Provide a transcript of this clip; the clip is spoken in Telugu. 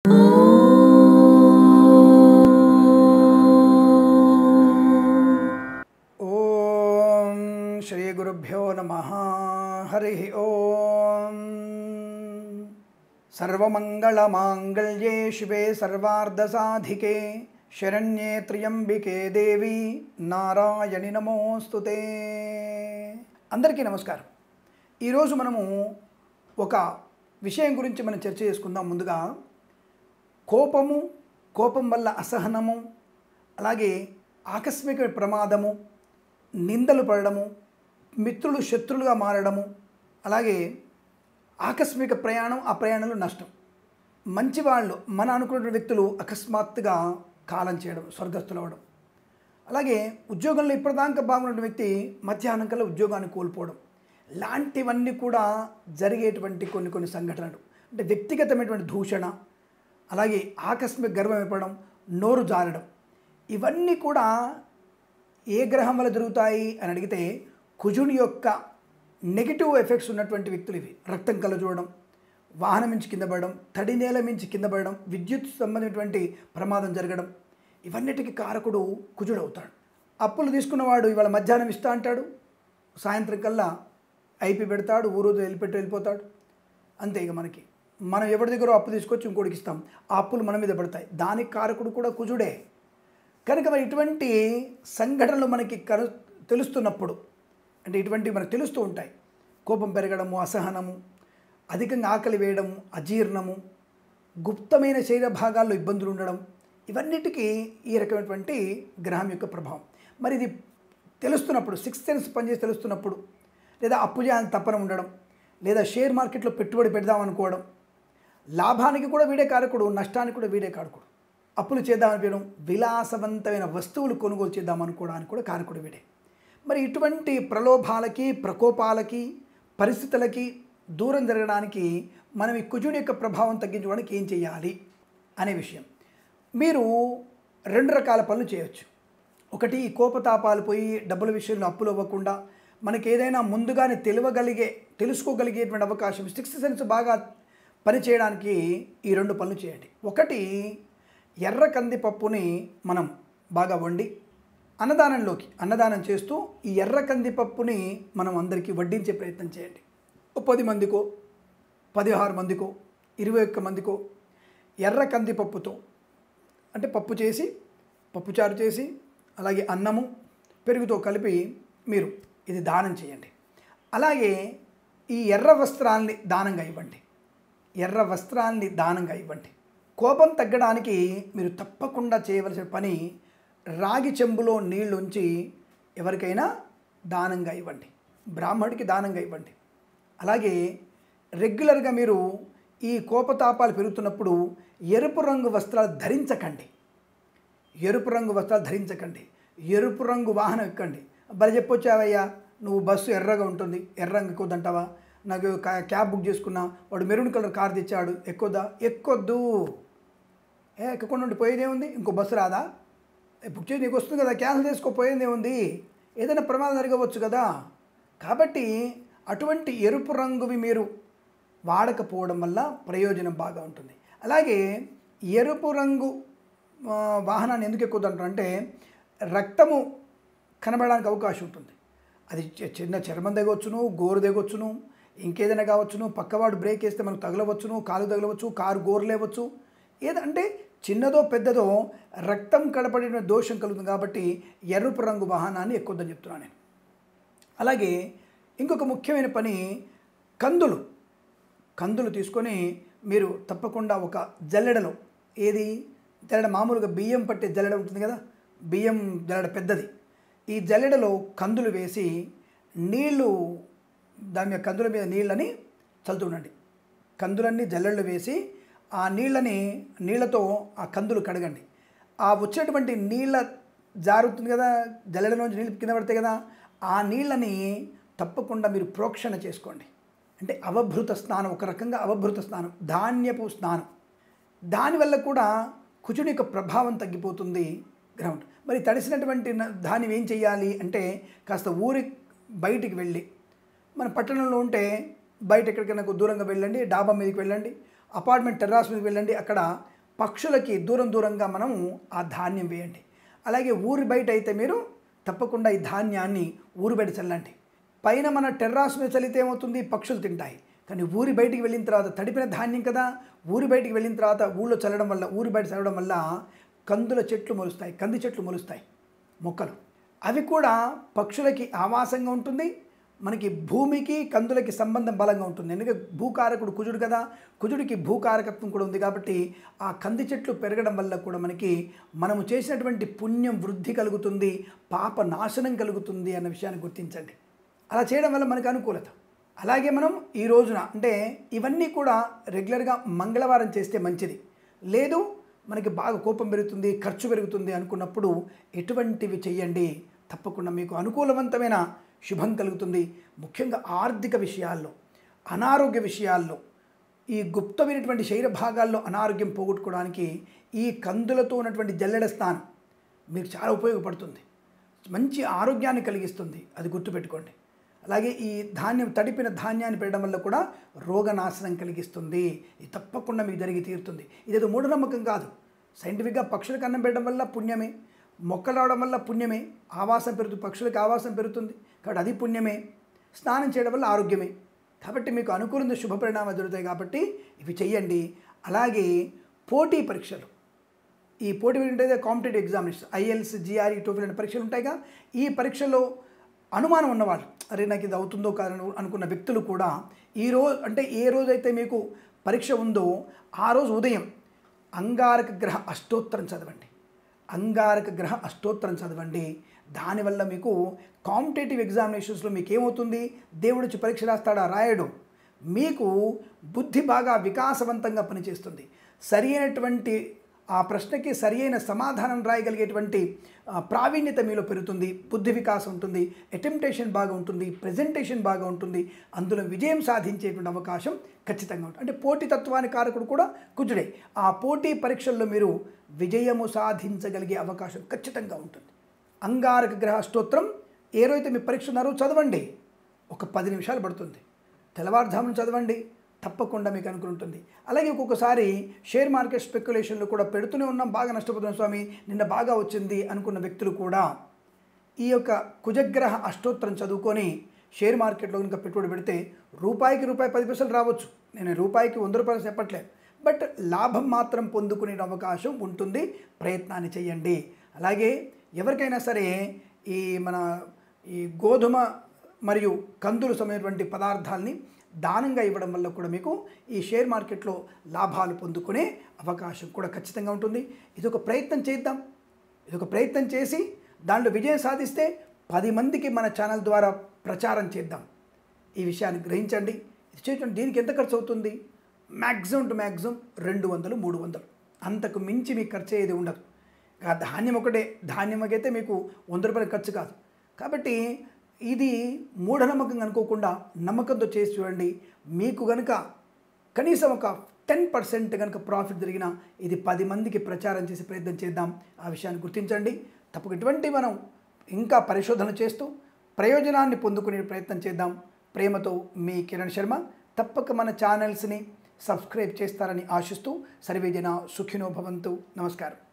ఓం శ్రీ గురుభ్యో నమః. హరి ఓం. సర్వమంగళమాంగళ్యే శివే సర్వార్ధసాధికే శరణ్యే త్ర్యంబికే దేవి నారాయణి నమోస్తుతే. అందరికీ నమస్కారం. ఈరోజు మనము ఒక విషయం గురించి మనం చర్చ చేసుకుందాం. ముందుగా కోపం వల్ల అసహనము, అలాగే ఆకస్మిక ప్రమాదము, నిందలు పడడము, మిత్రులు శత్రులుగా మారడము, అలాగే ఆకస్మిక ప్రయాణం, ఆ ప్రయాణంలో నష్టం. మంచివాళ్ళు మన అనుకున్న వ్యక్తులు అకస్మాత్తుగా కాలం చేయడం, స్వర్గస్థులు అవ్వడం, అలాగే ఉద్యోగంలో ఇప్పటిదాకా బాగున్న వ్యక్తి మధ్యాహ్నం కల్లా ఉద్యోగాన్ని కోల్పోవడం, లాంటివన్నీ కూడా జరిగేటువంటి కొన్ని సంఘటనలు. అంటే వ్యక్తిగతమైనటువంటి దూషణ, అలాగే ఆకస్మిక గర్వం ఇవ్వడం, నోరు జారడం, ఇవన్నీ కూడా ఏ గ్రహం వల్ల జరుగుతాయి అని అడిగితే కుజుని యొక్క నెగిటివ్ ఎఫెక్ట్స్ ఉన్నటువంటి వ్యక్తులు ఇవి. రక్తం కలజోడడం, వాహనం మించి కింద పడడం, తడి నేల మించి కింద పడడం, విద్యుత్ సంబంధించినటువంటి ప్రమాదం జరగడం, ఇవన్నిటికీ కారకుడు కుజుడు అవుతాడు. అప్పులు తీసుకున్నవాడు ఇవాళ మధ్యాహ్నం ఇస్తా అంటాడు, సాయంత్రం కల్లా ఐపీ పెడతాడు, ఊరు వెళ్ళిపోతాడు. అంతే. ఇక మనం ఎవరి దగ్గర అప్పు తీసుకొచ్చి ఇంకోటికి ఇస్తాం, ఆ అప్పులు మన మీద పడతాయి. దానికి కారకుడు కూడా కుజుడే. కనుక మరి ఇటువంటి సంఘటనలు మనకి తెలుస్తున్నప్పుడు, అంటే ఇటువంటివి మనకు తెలుస్తూ ఉంటాయి. కోపం పెరగడము, అసహనము, అధికంగా ఆకలి వేయడము, అజీర్ణము, గుప్తమైన శరీర భాగాల్లో ఇబ్బందులు ఉండడం, ఇవన్నిటికీ ఈ రకమైనటువంటి గ్రహం యొక్క ప్రభావం. మరి ఇది తెలుస్తున్నప్పుడు, సిక్స్త్ సెన్స్ పనిచేసి తెలుస్తున్నప్పుడు, లేదా అప్పు చేయాలని తప్పన ఉండడం, లేదా షేర్ మార్కెట్లో పెట్టుబడి పెడదామనుకోవడం, లాభానికి కూడా వీడే కారకుడు, నష్టానికి కూడా వీడే కారకుడు. అప్పులు చేద్దామనిపించడం, విలాసవంతమైన వస్తువులు కొనుగోలు చేద్దామనుకోవడానికి కూడా కారకుడు వీడే. మరి ఇటువంటి ప్రలోభాలకి, ప్రకోపాలకి, పరిస్థితులకి దూరం జరగడానికి మనం ఈ కుజుని యొక్క ప్రభావం తగ్గించుకోవడానికి ఏం చేయాలి అనే విషయం. మీరు 2 రకాల పనులు చేయవచ్చు. ఒకటి, ఈ కోపతాపాలు పోయి డబ్బుల విషయంలో అప్పులు అవ్వకుండా మనకి ఏదైనా ముందుగానే తెలుసుకోగలిగేటువంటి అవకాశం, సిక్స్త్ సెన్స్ బాగా పనిచేయడానికి ఈ 2 పనులు చేయండి. ఒకటి, ఎర్ర కందిపప్పుని మనం బాగా వండి అన్నదానం చేస్తూ ఈ ఎర్ర కందిపప్పుని మనం అందరికీ వడ్డించే ప్రయత్నం చేయండి. 10 మందికో, 16 మందికో, 21 మందికో ఎర్ర కందిపప్పుతో, అంటే పప్పుచారు చేసి అలాగే అన్నము పెరుగుతో కలిపి మీరు ఇది దానం చేయండి. అలాగే ఈ ఎర్ర వస్త్రాల్ని దానంగా ఇవ్వండి. కోపం తగ్గడానికి మీరు తప్పకుండా చేయవలసిన పని, రాగి చెంబులో నీళ్లు ఉంచి ఎవరికైనా దానంగా ఇవ్వండి, బ్రాహ్మడికి దానంగా ఇవ్వండి. అలాగే రెగ్యులర్గా మీరు ఈ కోపతాపాలు పెరుగుతున్నప్పుడు ఎరుపు రంగు వస్త్రాలు ధరించకండి. ఎరుపు రంగు వాహనం ఎక్కండి. బలి చెప్పొచ్చావయ్యా, నువ్వు బస్సు ఎర్రగా ఉంటుంది, ఎర్ర రంగు ఎక్కువద్దంటావా? నాకు క్యాబ్ బుక్ చేసుకున్నా, వాడు మెరూన్ కలర్ కార్ తెచ్చాడు, ఎక్కొద్దు. ఎక్కకుండా ఉండి పోయేదేముంది? ఇంకో బస్సు రాదా? బుక్ చేసి నీకు వస్తుంది కదా, క్యాన్సిల్ చేసుకోపోయేదేముంది? ఏదైనా ప్రమాదం జరగవచ్చు కదా. కాబట్టి అటువంటి ఎరుపు రంగువి మీరు వాడకపోవడం వల్ల ప్రయోజనం బాగా ఉంటుంది. అలాగే ఎరుపు రంగు వాహనాన్ని ఎందుకు ఎక్కువదంటారంటే రక్తము కనబడడానికి అవకాశం ఉంటుంది. అది చిన్న చర్మం దిగవచ్చును, గోరు దిగవచ్చును, ఇంకేదైనా కావచ్చును, పక్కవాడు బ్రేక్ వేస్తే మనకు తగలవచ్చును, కాలు తగలవచ్చు, కారు గోరు లేవచ్చు. ఏదంటే చిన్నదో పెద్దదో రక్తం కడపడిన దోషం కలుగుతుంది. కాబట్టి ఎరుపు రంగు వాహనాన్ని ఎక్కువదని చెప్తున్నాను నేను. అలాగే ఇంకొక ముఖ్యమైన పని, కందులు తీసుకొని మీరు తప్పకుండా ఒక జల్లెడలో, జల్లెడ మామూలుగా బియ్యం పట్టే జల్లెడ ఉంటుంది కదా, బియ్యం జల్లెడ పెద్దది, ఈ జల్లెడలో కందులు వేసి నీళ్లు, దాని మీద కందుల మీద నీళ్ళని చల్లుతుండండి. కందులన్నీ జల్లెడలో వేసి ఆ నీళ్లతో ఆ కందులు కడగండి. ఆ వచ్చేటువంటి నీళ్ళ జారుతుంది కదా, జల్లెడలోంచి నీళ్ళు కింద పడతాయి కదా, ఆ నీళ్ళని తప్పకుండా మీరు ప్రోక్షణ చేసుకోండి. అంటే అవభృత స్నానం, ఒక రకంగా అవభృత స్నానం, ధాన్యపు స్నానం. దానివల్ల కూడా కుజుని యొక్క ప్రభావం తగ్గిపోతుంది గ్రహం. మరి తడిసినటువంటి ధాన్యం ఏం చేయాలి అంటే, కాస్త బయటికి వెళ్ళి, మన పట్టణంలో ఉంటే బయట ఎక్కడికైనా దూరంగా వెళ్ళండి, డాబా మీదకి వెళ్ళండి, అపార్ట్మెంట్ టెర్రాస్ మీదకి వెళ్ళండి, అక్కడ పక్షులకి దూరం దూరంగా మనము ఆ ధాన్యం వేయండి. అలాగే ఊరి బయట అయితే మీరు తప్పకుండా ఈ ధాన్యాన్ని ఊరి బయట చల్లండి. పైన మన టెర్రాస్ మీద చల్లితే ఏమవుతుంది, పక్షులు తింటాయి. కానీ ఊరి బయటికి వెళ్ళిన తర్వాత తడిపిన ధాన్యం కదా, ఊరి బయటికి వెళ్ళిన తర్వాత ఊళ్ళో చల్లడం వల్ల, ఊరి బయట చల్లడం వల్ల కందుల చెట్లు మొలుస్తాయి, కంది చెట్లు మొలుస్తాయి, మొక్కలు. అవి కూడా పక్షులకి ఆవాసంగా ఉంటుంది, మనకి భూమికి కందులకి సంబంధం బలంగా ఉంటుంది. ఎందుకంటే భూకారకుడు కుజుడు కదా, కుజుడికి భూకారకత్వం కూడా ఉంది. కాబట్టి ఆ కంది చెట్లు పెరగడం వల్ల కూడా మనము చేసినటువంటి పుణ్యం వృద్ధి కలుగుతుంది, పాప నాశనం కలుగుతుంది అన్న విషయాన్ని గుర్తించండి. అలా చేయడం వల్ల మనకు అనుకూలత. అలాగే మనం ఈ రోజున అంటే ఇవన్నీ కూడా రెగ్యులర్గా మంగళవారం చేస్తే మంచిది. లేదు మనకి బాగా కోపం పెరుగుతుంది, ఖర్చు పెరుగుతుంది అనుకున్నప్పుడు ఎటువంటివి చెయ్యండి, తప్పకుండా మీకు అనుకూలవంతమైన శుభం కలుగుతుంది. ముఖ్యంగా ఆర్థిక విషయాల్లో, అనారోగ్య విషయాల్లో, ఈ గుప్తమైనటువంటి శరీర భాగాల్లో అనారోగ్యం పోగొట్టుకోవడానికి ఈ కందులతో ఉన్నటువంటి జల్లెడ స్నానం మీకు చాలా ఉపయోగపడుతుంది, మంచి ఆరోగ్యాన్ని కలిగిస్తుంది, అది గుర్తుపెట్టుకోండి. అలాగే ఈ ధాన్యం, తడిపిన ధాన్యాన్ని పెట్టడం వల్ల కూడా రోగనాశనం కలిగిస్తుంది. ఇది తప్పకుండా మీకు జరిగి తీరుతుంది. ఇదేదో మూఢనమ్మకం కాదు. సైంటిఫిక్గా పక్షులకు అన్నం పెట్టడం వల్ల పుణ్యమే, మొక్కలు రావడం వల్ల పుణ్యమే, ఆవాసం పెరుగుతుంది, పక్షులకు ఆవాసం పెరుగుతుంది కాబట్టి అది పుణ్యమే, స్నానం చేయడం వల్ల ఆరోగ్యమే. కాబట్టి మీకు అనుకూలంగా శుభ పరిణామాలు జరుగుతాయి కాబట్టి ఇవి చెయ్యండి. అలాగే పోటీ పరీక్షలు, ఈ పోటీ ఏంటంటే competitive examination, IELTS, GRE, TOEFL అనే పరీక్షలు ఉంటాయిగా. ఈ పరీక్షలో అనుమానం ఉన్నవాళ్ళు, అరే నాకు ఇది అవుతుందో కాదని అనుకున్న వ్యక్తులు కూడా ఈరోజు అంటే ఏ రోజైతే మీకు పరీక్ష ఉందో ఆ రోజు ఉదయం అంగారక గ్రహ అష్టోత్తరం చదవండి. అంగారక గ్రహ అష్టోత్తరం చదవండి. దానివల్ల మీకు కాంపిటేటివ్ ఎగ్జామినేషన్స్లో మీకు ఏమవుతుంది, దేవుడు వచ్చి పరీక్ష రాస్తాడా, రాయడు. మీకు బుద్ధి బాగా వికాసవంతంగా పనిచేస్తుంది. సరి అయినటువంటి ఆ ప్రశ్నకి సరి అయిన సమాధానం రాయగలిగేటువంటి ప్రావీణ్యత మీలో పెరుగుతుంది, బుద్ధి వికాసం ఉంటుంది, అటెంప్టేషన్ బాగా ఉంటుంది, ప్రజెంటేషన్ బాగా ఉంటుంది, అందులో విజయం సాధించేటువంటి అవకాశం ఖచ్చితంగా ఉంటుంది. అంటే పోటీతత్వానికి కారకుడు కూడా కుజుడే. ఆ పోటీ పరీక్షల్లో మీరు విజయము సాధించగలిగే అవకాశం ఖచ్చితంగా ఉంటుంది. అంగారక గ్రహ స్తోత్రం ఏ రోజైతే మీ పరీక్ష ఉన్నారో చదవండి. ఒక 10 నిమిషాలు పడుతుంది, తెల్లవారుజామున చదవండి, తప్పకుండా మీకు అనుకుంటుంది. అలాగే ఒక్కొక్కసారి షేర్ మార్కెట్ స్పెక్యులేషన్లు కూడా పెడుతూనే ఉన్నాం, బాగా నష్టపోతున్నాం స్వామి, నిన్న బాగా వచ్చింది అనుకున్న వ్యక్తులు కూడా ఈ యొక్క కుజగ్రహ అష్టోత్తరం చదువుకొని షేర్ మార్కెట్లో కనుక పెట్టుబడి పెడితే రూపాయికి రూపాయి 10 పైసలు రావచ్చు. నేను రూపాయికి 100 రూపాయలు చెప్పట్లేదు, బట్ లాభం మాత్రం పొందుకునే అవకాశం ఉంటుంది. ప్రయత్నాన్ని చేయండి. అలాగే ఎవరికైనా సరే ఈ గోధుమ మరియు కందులు సమమైనటువంటి పదార్థాలని దానంగా ఇవ్వడం వల్ల కూడా మీకు ఈ షేర్ మార్కెట్లో లాభాలు పొందుకునే అవకాశం కూడా ఖచ్చితంగా ఉంటుంది. ఇదొక ప్రయత్నం చేద్దాం. ఇదొక ప్రయత్నం చేసి దాంట్లో విజయం సాధిస్తే 10 మందికి మన ఛానల్ ద్వారా ప్రచారం చేద్దాం. ఈ విషయాన్ని గ్రహించండి. ఇది చేయడం దీనికి ఎంత ఖర్చు అవుతుంది, మ్యాక్సిమం టు మ్యాక్సిమం 200, 300, అంతకు మించి మీకు ఖర్చు అయ్యేది ఉండదు. ధాన్యం ఒకటే, ధాన్యంకైతే మీకు 100 రూపాయలు ఖర్చు కాదు. కాబట్టి ఇది మూఢనమ్మకంగా అనుకోకుండా నమ్మకంతో చేసి చూడండి. మీకు కనుక కనీసం ఒక 10% కనుక ప్రాఫిట్ జరిగినా ఇది 10 మందికి ప్రచారం చేసే ప్రయత్నం చేద్దాం. ఆ విషయాన్ని గుర్తించండి. తప్పక ఇటువంటి మనం ఇంకా పరిశోధన చేస్తూ ప్రయోజనాన్ని పొందుకునే ప్రయత్నం చేద్దాం. ప్రేమతో మీ కిరణ్ శర్మ. తప్పక మన ఛానల్స్ని సబ్స్క్రైబ్ చేస్తారని ఆశిస్తూ సర్వేజన సుఖినో భవంతు. నమస్కారం.